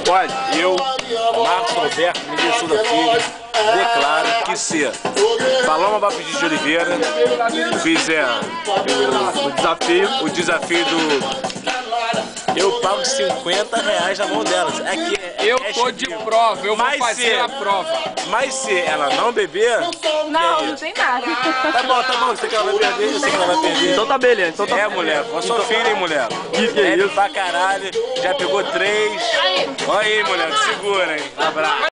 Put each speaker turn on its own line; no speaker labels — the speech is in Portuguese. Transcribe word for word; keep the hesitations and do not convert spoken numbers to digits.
Olha, eu, Marcos Roberto Mendes Souza Filho, declaro que se Paloma Baptista de Oliveira fizer o, o desafio, o desafio do... Eu pago cinquenta reais na mão delas. Aqui é,
eu
é
tô de prova, eu vou
mas
fazer
se,
a prova.
Mas se ela não beber...
Não, não tem nada.
Tá bom, tá bom, eu sei que ela vai perder, eu sei que ela vai perder.
Então tá beleza, então tá...
É, mulher, eu sou filha, hein, mulher.
Que que é
Bebe
isso?
pra caralho, já pegou três. Olha aí, mulher, segura, hein. Abraço.